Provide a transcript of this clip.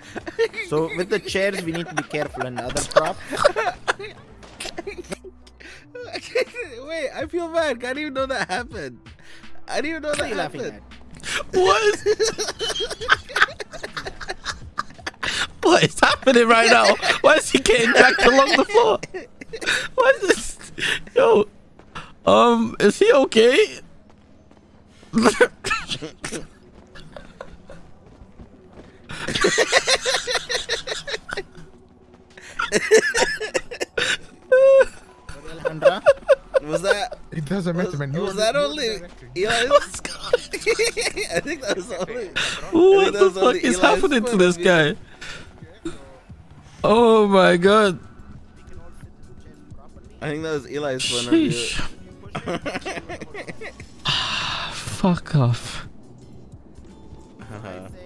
So with the chairs, we need to be careful. And the other prop. Wait, I feel bad. I didn't even know that happened. I didn't even know that happened. What? What is happening right now? Why is he getting dragged along the floor? What is this? Yo, is he okay? Was that? It doesn't matter, man. Was that only Eli's? I think that was only. What the fuck is happening to this guy? Oh my god. I think that was Eli's point of view. Fuck off.